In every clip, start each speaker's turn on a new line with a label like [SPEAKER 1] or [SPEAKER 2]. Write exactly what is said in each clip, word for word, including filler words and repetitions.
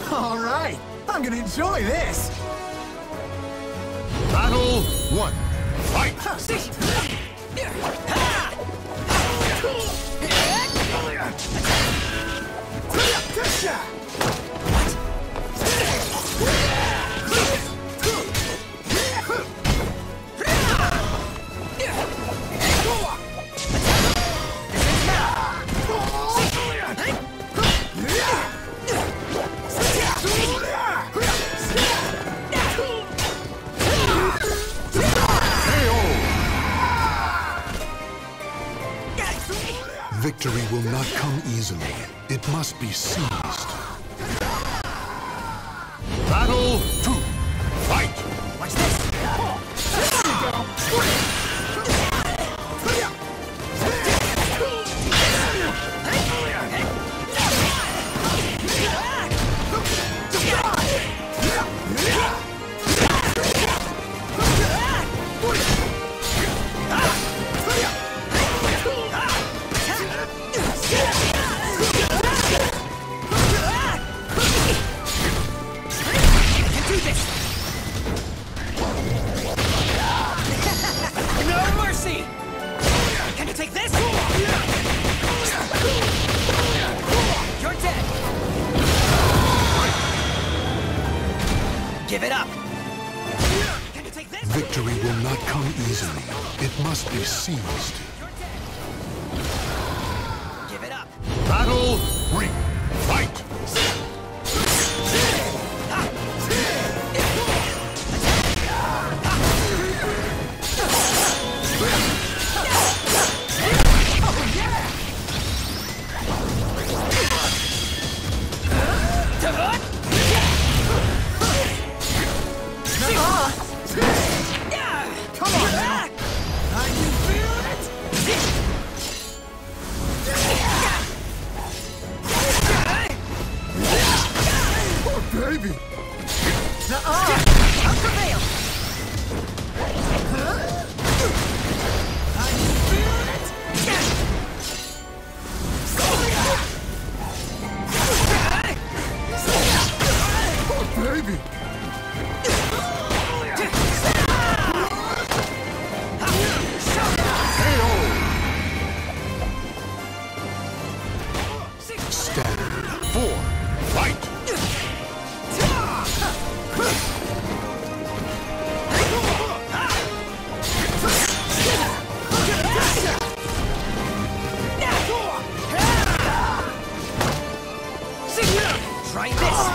[SPEAKER 1] All right, I'm gonna enjoy this.
[SPEAKER 2] Battle one. Fight!
[SPEAKER 3] Victory will not come easily. It must be seized.
[SPEAKER 2] Battle two. Fight!
[SPEAKER 1] Watch this. There you go.
[SPEAKER 4] Give it up! Can you take this?
[SPEAKER 3] Victory will not come easily. It must be seized.
[SPEAKER 4] Give it up!
[SPEAKER 2] Battle three. Fight!
[SPEAKER 3] Baby!
[SPEAKER 1] Nuh-uh! I'll prevail! I feel it!
[SPEAKER 3] Oh, baby! Stand.
[SPEAKER 2] Four. Fight!
[SPEAKER 4] Try this!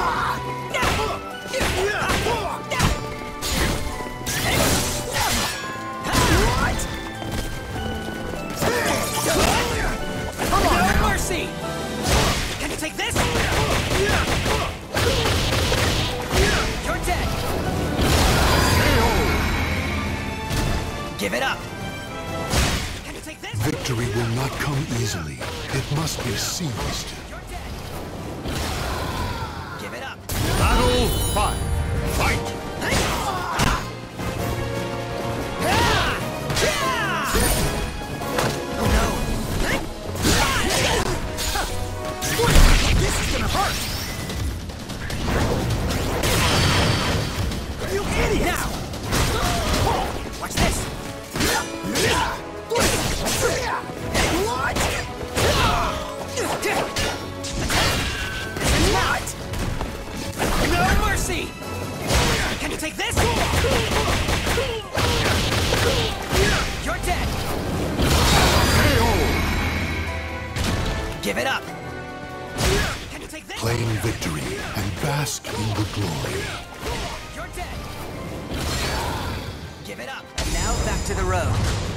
[SPEAKER 1] Come on
[SPEAKER 4] No
[SPEAKER 1] now!
[SPEAKER 4] mercy! Can you take this? You're dead! Give it up! Can you take this?
[SPEAKER 3] Victory will not come easily. It must be seized.
[SPEAKER 4] You're dead! Give it up!
[SPEAKER 2] Battle five. Fight!
[SPEAKER 1] This is gonna hurt! You idiot!
[SPEAKER 4] Now! Watch this!
[SPEAKER 1] What?
[SPEAKER 4] What? No mercy! Can you take this? You're dead! Give it up! Can you take this?
[SPEAKER 3] Claim victory and bask in the glory.
[SPEAKER 4] You're dead! Give it up! And now back to the road.